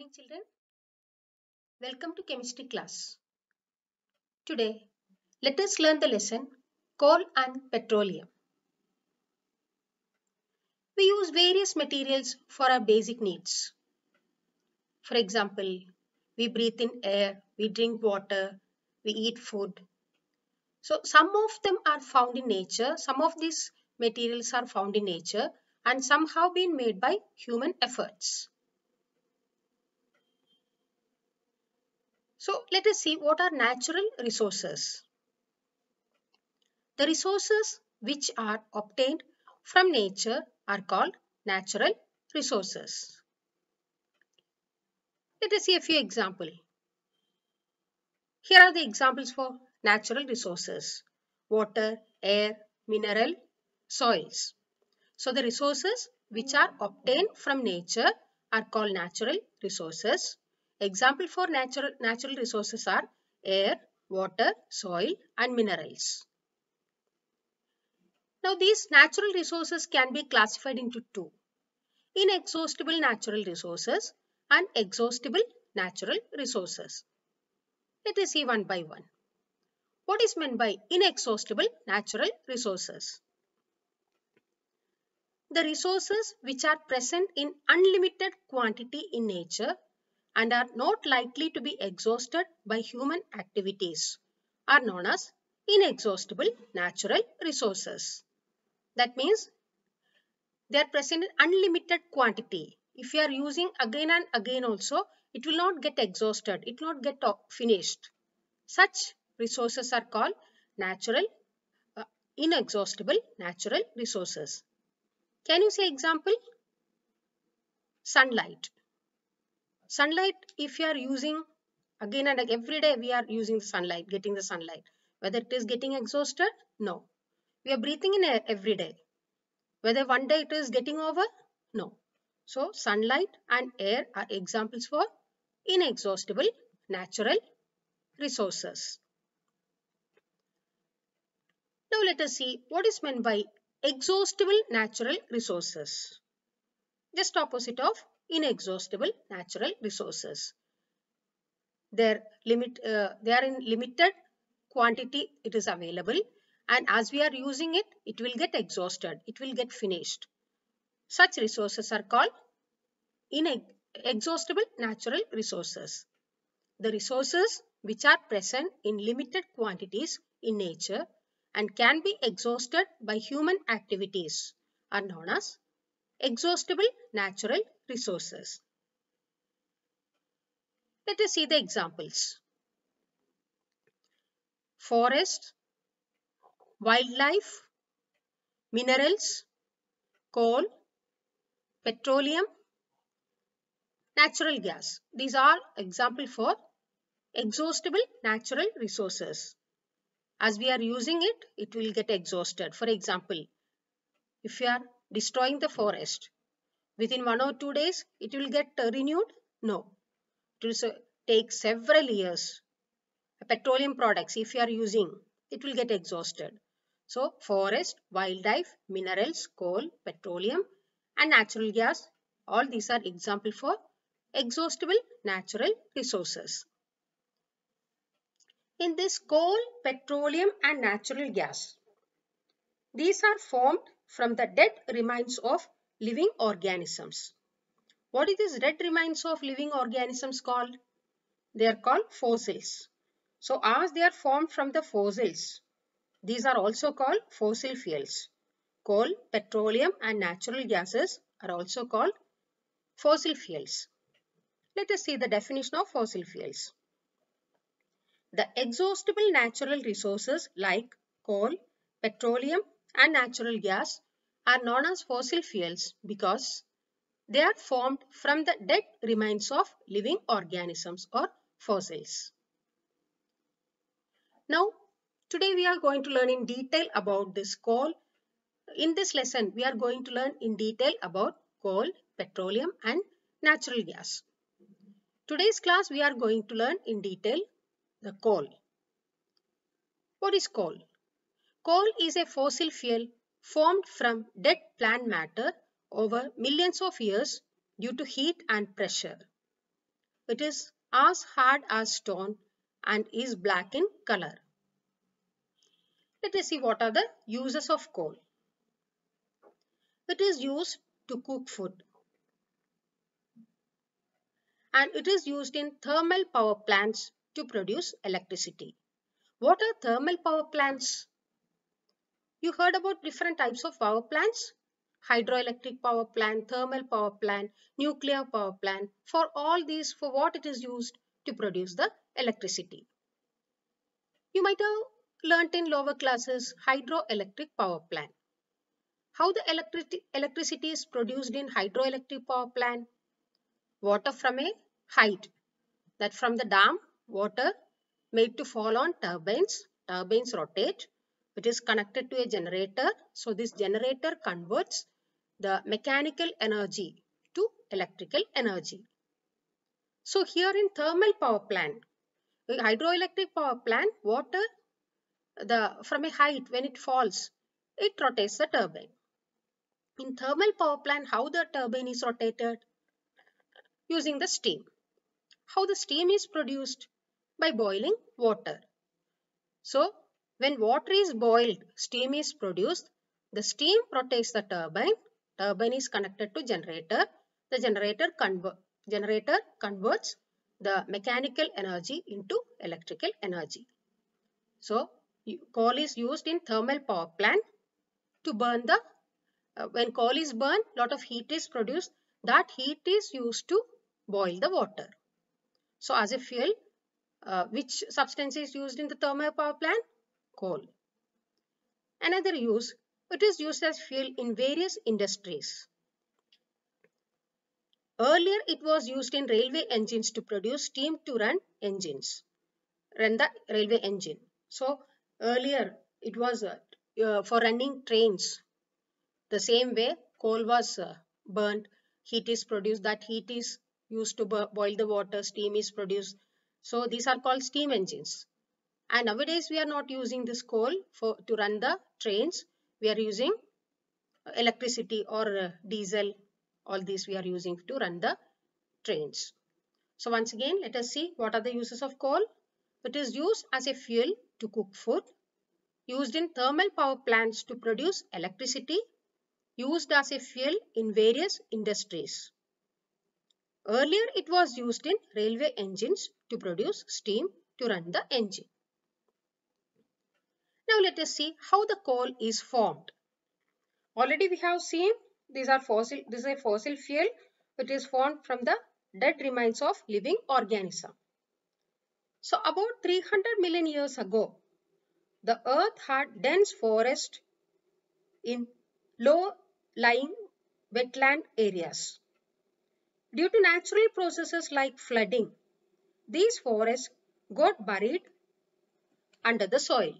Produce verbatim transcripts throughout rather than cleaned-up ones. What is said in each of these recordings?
morning, children. Welcome to chemistry class. Today, let us learn the lesson Coal and Petroleum. We use various materials for our basic needs. For example, we breathe in air, we drink water, we eat food. So, some of them are found in nature, some of these materials are found in nature, and some have been made by human efforts. So, let us see what are natural resources. The resources which are obtained from nature are called natural resources. Let us see a few examples. Here are the examples for natural resources: water, air, mineral, soils. So the resources which are obtained from nature are called natural resources. Example for natural, natural resources are air, water, soil and minerals. Now these natural resources can be classified into two: inexhaustible natural resources and exhaustible natural resources. Let us see one by one. What is meant by inexhaustible natural resources? The resources which are present in unlimited quantity in nature and are not likely to be exhausted by human activities are known as inexhaustible natural resources. That means they are present in unlimited quantity. If you are using again and again also, it will not get exhausted, it will not get finished. Such resources are called natural, uh, inexhaustible natural resources. Can you say example? Sunlight. Sunlight, if you are using again and again, every day we are using the sunlight, getting the sunlight. Whether it is getting exhausted? No. We are breathing in air every day. Whether one day it is getting over? No. So, sunlight and air are examples for inexhaustible natural resources. Now, let us see what is meant by exhaustible natural resources. Just opposite of inexhaustible natural resources. Their limit, uh, they are in limited quantity it is available, and as we are using it, it will get exhausted, it will get finished. Such resources are called inexhaustible natural resources. The resources which are present in limited quantities in nature and can be exhausted by human activities are known as exhaustible natural resources. Let us see the examples. Forest, wildlife, minerals, coal, petroleum, natural gas. These are examples for exhaustible natural resources. As we are using it, it will get exhausted. For example, if you are destroying the forest, within one or two days, it will get uh, renewed? No. It will take several years. Petroleum products, if you are using, it will get exhausted. So, forest, wildlife, minerals, coal, petroleum and natural gas, all these are examples for exhaustible natural resources. In this coal, petroleum and natural gas, these are formed from the dead remains of living organisms. What is this dead remains of living organisms called? They are called fossils. So as they are formed from the fossils, these are also called fossil fuels. Coal, petroleum and natural gases are also called fossil fuels. Let us see the definition of fossil fuels. The exhaustible natural resources like coal, petroleum and natural gas are known as fossil fuels because they are formed from the dead remains of living organisms or fossils. Now, today we are going to learn in detail about this coal. In this lesson, we are going to learn in detail about coal, petroleum and natural gas. Today's class, we are going to learn in detail the coal. What is coal? Coal is a fossil fuel formed from dead plant matter over millions of years due to heat and pressure. It is as hard as stone and is black in color. Let us see what are the uses of coal. It is used to cook food, and it is used in thermal power plants to produce electricity. What are thermal power plants? You heard about different types of power plants. Hydroelectric power plant, thermal power plant, nuclear power plant. For all these, for what it is used to produce the electricity. You might have learnt in lower classes hydroelectric power plant. How the electric electricity is produced in hydroelectric power plant? Water from a height, that from the dam, water made to fall on turbines. Turbines rotate. It is connected to a generator. So this generator converts the mechanical energy to electrical energy. So here in thermal power plant, hydroelectric power plant, water the from a height, when it falls, it rotates the turbine. In thermal power plant, how the turbine is rotated? Using the steam. How the steam is produced? By boiling water. So when water is boiled, steam is produced. The steam rotates the turbine. Turbine is connected to generator. The generator, conver generator converts the mechanical energy into electrical energy. So coal is used in thermal power plant to burn the, uh, when coal is burned, lot of heat is produced. That heat is used to boil the water. So as a fuel, uh, which substance is used in the thermal power plant? Coal. Another use, it is used as fuel in various industries. Earlier it was used in railway engines to produce steam to run engines, run the railway engine. So earlier it was uh, uh, for running trains. The same way coal was uh, burnt, heat is produced, that heat is used to boil the water, steam is produced. So these are called steam engines. And nowadays we are not using this coal for to run the trains. We are using electricity or uh, diesel. All these we are using to run the trains. So once again, let us see what are the uses of coal. It is used as a fuel to cook food, used in thermal power plants to produce electricity, used as a fuel in various industries. Earlier it was used in railway engines to produce steam to run the engine. Now let us see how the coal is formed. Already we have seen these are fossil, this is a fossil fuel. It is formed from the dead remains of living organism. So about three hundred million years ago, the earth had dense forest in low-lying wetland areas. Due to natural processes like flooding, these forests got buried under the soil.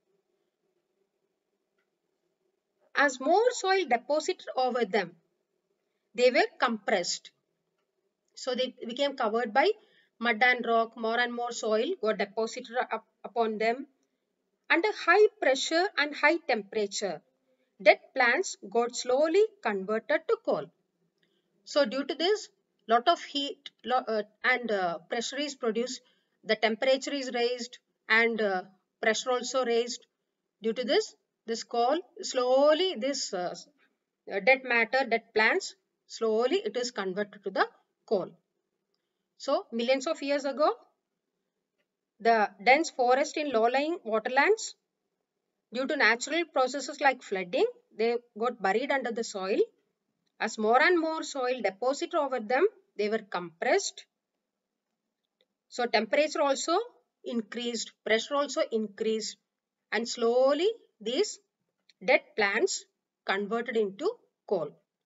As more soil deposited over them, they were compressed. So they became covered by mud and rock. More and more soil got deposited up upon them. Under high pressure and high temperature, dead plants got slowly converted to coal. So due to this, lot of heat uh, and uh, pressure is produced. The temperature is raised and uh, pressure also raised. Due to this, this coal slowly, this uh, dead matter, dead plants, slowly it is converted to the coal. So millions of years ago, the dense forest in low-lying waterlands, due to natural processes like flooding, they got buried under the soil. As more and more soil deposited over them, they were compressed. So temperature also increased, pressure also increased, and slowly these dead plants converted into coal.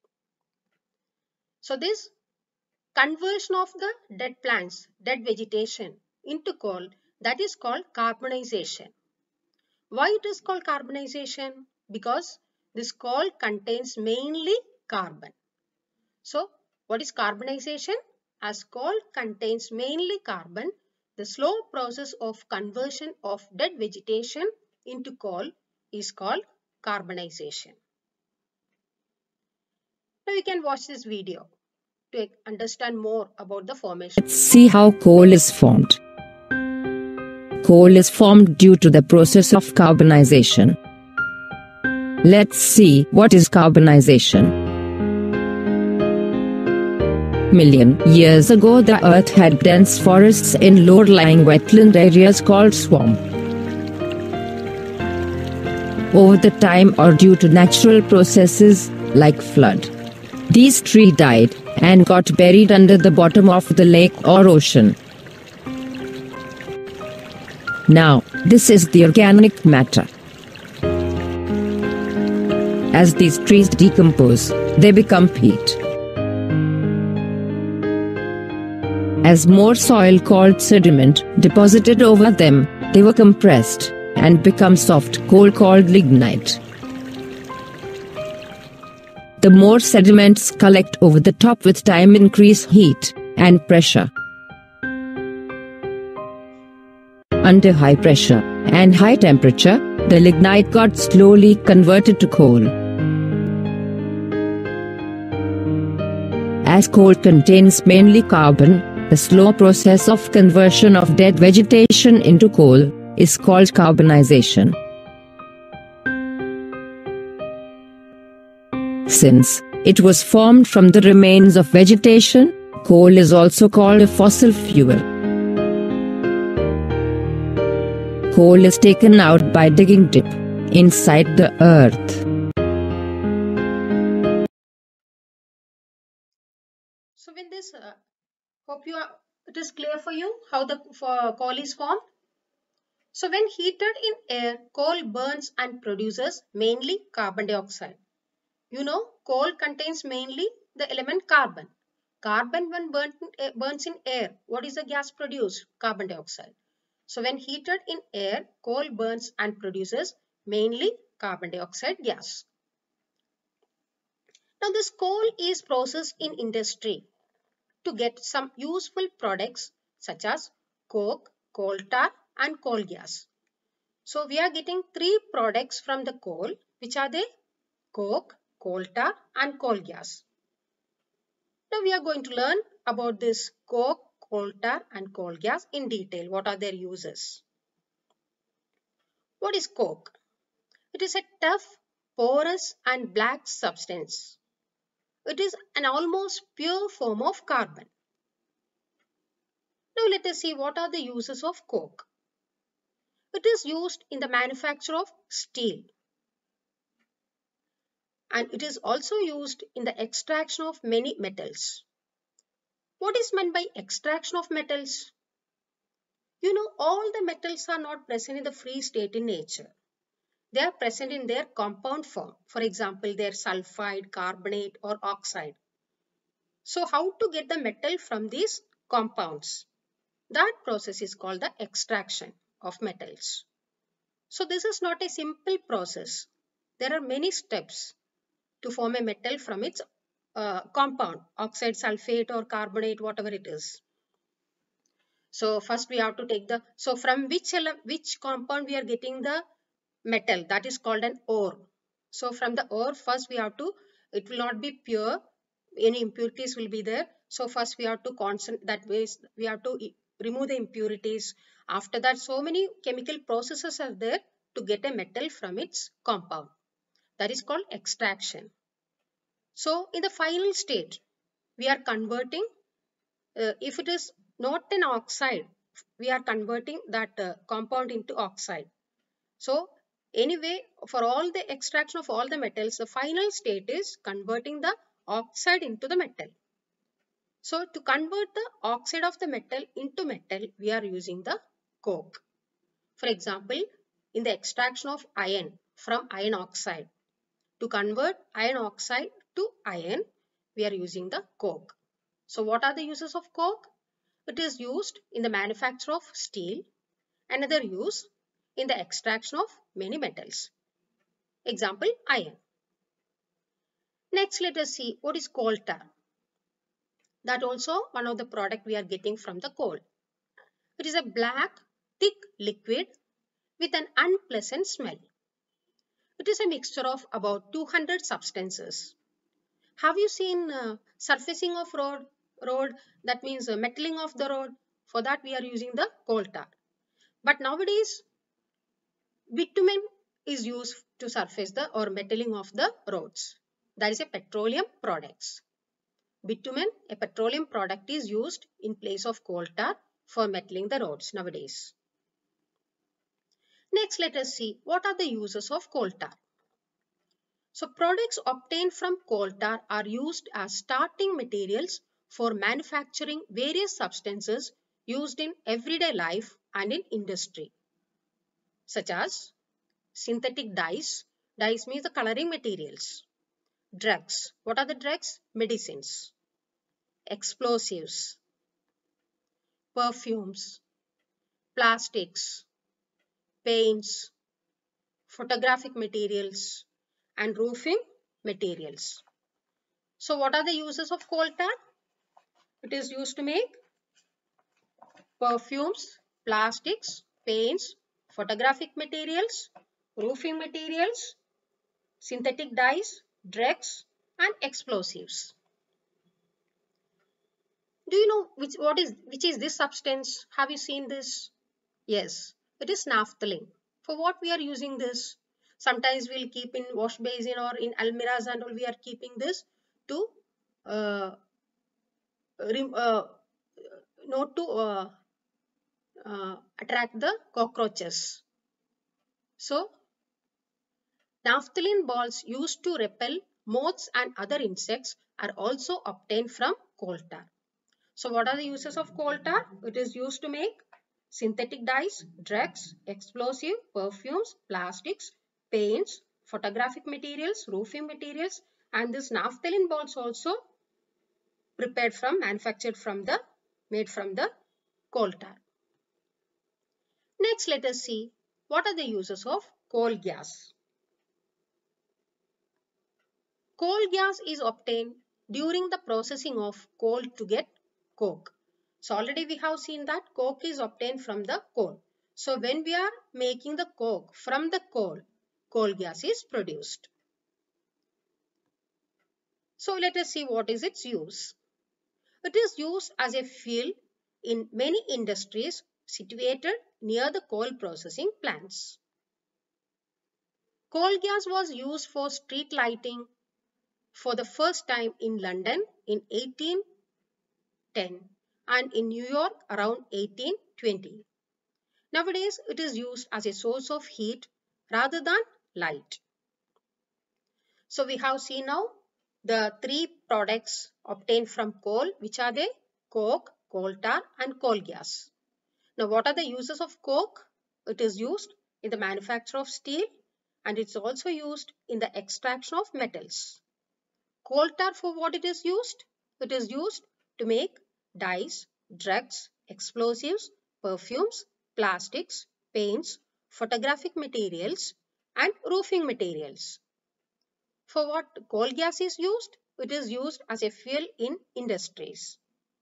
So this conversion of the dead plants, dead vegetation into coal, that is called carbonization. Why it is called carbonization? Because this coal contains mainly carbon. So what is carbonization? As coal contains mainly carbon, the slow process of conversion of dead vegetation into coal is called carbonization. Now you can watch this video to understand more about the formation. Let's see how coal is formed. Coal is formed due to the process of carbonization. Let's see what is carbonization. Million years ago, the earth had dense forests in low-lying wetland areas called swamp. Over the time or due to natural processes, like flood, these trees died and got buried under the bottom of the lake or ocean. Now, this is the organic matter. As these trees decompose, they become peat. As more soil called sediment deposited over them, they were compressed and become soft coal called lignite. The more sediments collect over the top with time, increase heat and pressure. Under high pressure and high temperature, the lignite got slowly converted to coal. As coal contains mainly carbon, the slow process of conversion of dead vegetation into coal is called carbonization. Since it was formed from the remains of vegetation, coal is also called a fossil fuel. Coal is taken out by digging deep inside the earth. So with this, uh, hope you are, it is clear for you how the for coal is formed. So when heated in air, coal burns and produces mainly carbon dioxide. You know, coal contains mainly the element carbon. Carbon when burnt, uh, burns in air, what is the gas produced? Carbon dioxide. So when heated in air, coal burns and produces mainly carbon dioxide gas. Now this coal is processed in industry to get some useful products such as coke, coal tar and coal gas. So we are getting three products from the coal, which are they? Coke, coal tar and coal gas. Now we are going to learn about this coke, coal tar and coal gas in detail. What are their uses? What is coke? It is a tough, porous and black substance. It is an almost pure form of carbon. Now let us see what are the uses of coke. It is used in the manufacture of steel. And it is also used in the extraction of many metals. What is meant by extraction of metals? You know, all the metals are not present in the free state in nature. They are present in their compound form. For example, their sulfide, carbonate or oxide. So how to get the metal from these compounds? That process is called the extraction of metals. So this is not a simple process. There are many steps to form a metal from its uh, compound, oxide, sulfate or carbonate, whatever it is. So first we have to take the, so from which, which compound we are getting the metal, that is called an ore. So from the ore first we have to, it will not be pure, any impurities will be there. So first we have to concentrate, that ways we have to remove the impurities. After that, so many chemical processes are there to get a metal from its compound. That is called extraction. So in the final state, we are converting, uh, if it is not an oxide, we are converting that uh, compound into oxide. So anyway, for all the extraction of all the metals, the final state is converting the oxide into the metal. So to convert the oxide of the metal into metal, we are using the coke. For example, in the extraction of iron from iron oxide, to convert iron oxide to iron, we are using the coke. So what are the uses of coke? It is used in the manufacture of steel. Another use in the extraction of many metals. Example, iron. Next, let us see what is coal tar. That also one of the product we are getting from the coal. It is a black, thick liquid with an unpleasant smell. It is a mixture of about two hundred substances. Have you seen uh, surfacing of road? Road, that means uh, metaling of the road. For that we are using the coal tar. But nowadays bitumen is used to surface the or metaling of the roads. That is a petroleum products. Bitumen, a petroleum product, is used in place of coal tar for metaling the roads nowadays. Next, let us see what are the uses of coal tar. So, products obtained from coal tar are used as starting materials for manufacturing various substances used in everyday life and in industry, such as synthetic dyes. Dyes means the coloring materials. Drugs. What are the drugs? Medicines. Explosives. Perfumes. Plastics. Paints. Photographic materials. And roofing materials. So what are the uses of coal tar? It is used to make perfumes, plastics, paints, photographic materials, roofing materials, synthetic dyes, drugs, and explosives. Do you know which what is which is this substance? Have you seen this? Yes, it is naphthalene. For what we are using this? Sometimes we'll keep in wash basin or in almirahs and all, we are keeping this to uh, uh, not to uh, uh, attract the cockroaches. So naphthalene balls used to repel moths and other insects are also obtained from coal tar. So what are the uses of coal tar? It is used to make synthetic dyes, drugs, explosive, perfumes, plastics, paints, photographic materials, roofing materials, and this naphthalene balls also prepared from, manufactured from the, made from the coal tar. Next, let us see what are the uses of coal gas. Coal gas is obtained during the processing of coal to get coke. So already we have seen that coke is obtained from the coal. So when we are making the coke from the coal, coal gas is produced. So let us see what is its use. It is used as a fuel in many industries situated near the coal processing plants. Coal gas was used for street lighting for the first time in London in eighteen ten and in New York around eighteen twenty. Nowadays, it is used as a source of heat rather than light. So we have seen now the three products obtained from coal, which are they? Coke, coal tar, and coal gas. Now, what are the uses of coke? It is used in the manufacture of steel and it's also used in the extraction of metals. Coal tar, for what it is used? It is used to make dyes, drugs, explosives, perfumes, plastics, paints, photographic materials, and roofing materials. For what coal gas is used? It is used as a fuel in industries.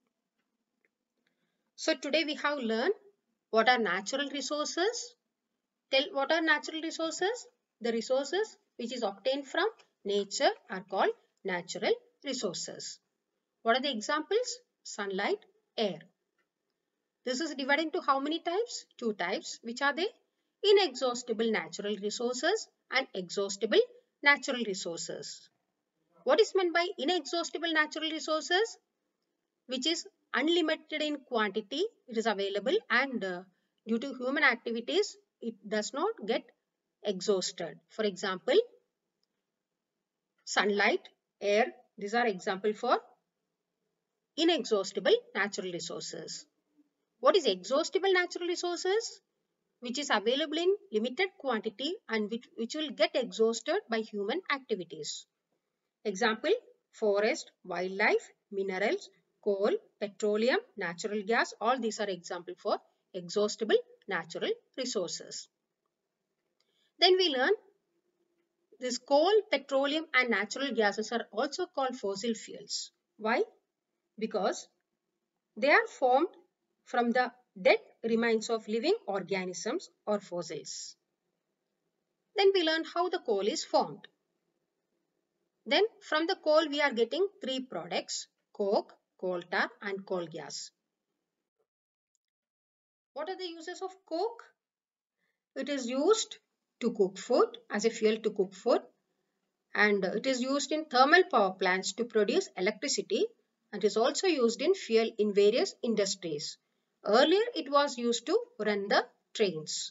So today we have learned what are natural resources. Tell what are natural resources? The resources which is obtained from nature are called natural resources. What are the examples? Sunlight, air. This is divided into how many types? Two types. Which are they? Inexhaustible natural resources and exhaustible natural resources. What is meant by inexhaustible natural resources? Which is unlimited in quantity, it is available, and uh, due to human activities, it does not get exhausted. For example, sunlight, air, these are example for inexhaustible natural resources. What is exhaustible natural resources? Which is available in limited quantity and which, which will get exhausted by human activities. Example, forest, wildlife, minerals, coal, petroleum, natural gas, all these are example for exhaustible natural resources. Then we learn this coal, petroleum and natural gases are also called fossil fuels. Why? Because they are formed from the dead remains of living organisms or fossils. Then we learn how the coal is formed. Then from the coal we are getting three products: coke, coal tar and coal gas. What are the uses of coke? It is used to cook food, as a fuel to cook food, and it is used in thermal power plants to produce electricity, and is also used in fuel in various industries. Earlier it was used to run the trains.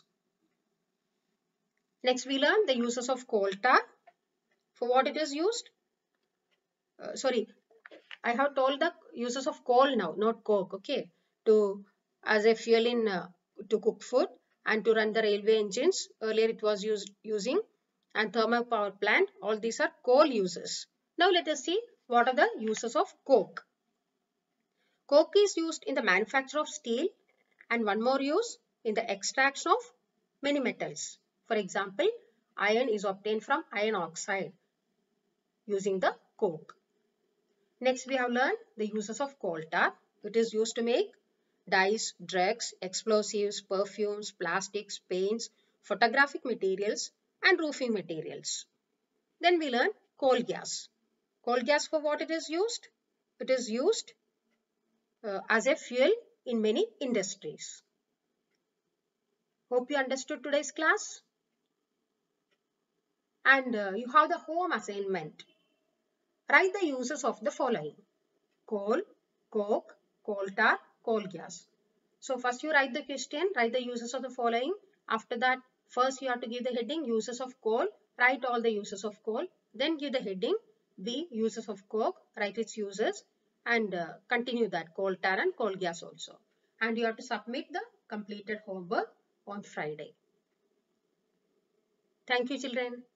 Next we learn the uses of coal tar. For what it is used? Uh, sorry, I have told the uses of coal now, not coke, okay? To as a fuel in uh, to cook food and to run the railway engines. Earlier it was used using, and thermal power plant. All these are coal uses. Now let us see what are the uses of coke. Coke is used in the manufacture of steel, and one more use in the extraction of many metals. For example, iron is obtained from iron oxide using the coke. Next we have learned the uses of coal tar. It is used to make dyes, drugs, explosives, perfumes, plastics, paints, photographic materials and roofing materials. Then we learn coal gas. Coal gas, for what it is used? It is used uh, as a fuel in many industries. Hope you understood today's class. And uh, you have the home assignment. Write the uses of the following: coal, coke, coal tar, coal gas. So first you write the question, write the uses of the following. After that, first you have to give the heading uses of coal, write all the uses of coal. Then give the heading B, uses of coke, write its uses, and uh, continue that coal tar and coal gas also. And you have to submit the completed homework on Friday. Thank you, children.